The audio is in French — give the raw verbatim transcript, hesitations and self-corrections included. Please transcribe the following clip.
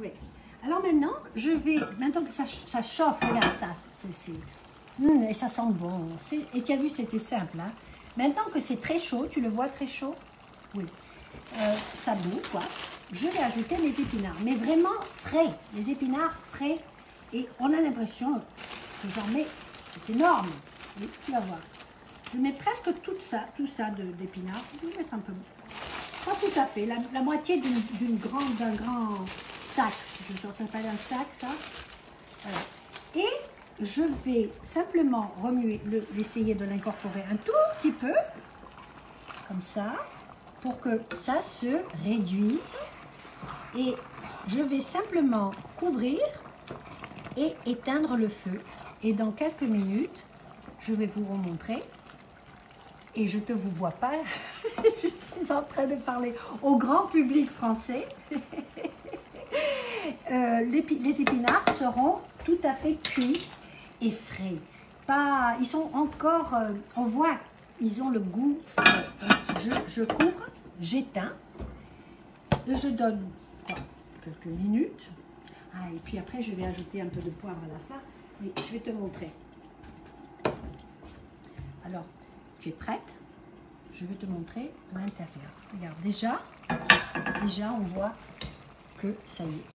Oui. Alors maintenant, je vais, maintenant que ça, ça chauffe, regarde ça, c'est, mmh, et ça sent bon. Et tu as vu, c'était simple. Hein? Maintenant que c'est très chaud, tu le vois très chaud? Oui. Euh, ça bout, quoi. Je vais ajouter les épinards, mais vraiment frais, les épinards frais. Et on a l'impression que j'en mets, c'est énorme. Oui, tu vas voir. Je mets presque tout ça, tout ça d'épinards. Je vais mettre un peu, pas tout à fait, la, la moitié d'une grande, d'un grand sac. Ça s'appelle un sac, ça. Voilà. Et je vais simplement remuer, l'essayer de l'incorporer un tout petit peu, comme ça, pour que ça se réduise. Et je vais simplement couvrir et éteindre le feu. Et dans quelques minutes, je vais vous remontrer. Et je ne te vous vois pas, je suis en train de parler au grand public français. euh, les, les épinards seront tout à fait cuits et frais. Pas, ils sont encore, euh, on voit, ils ont le goût frais. Je, je couvre, j'éteins, et je donne bon, quelques minutes. Ah, et puis après, je vais ajouter un peu de poivre à la fin. Mais je vais te montrer. Alors, tu es prête? Je vais te montrer l'intérieur. Regarde, déjà, déjà on voit que ça y est.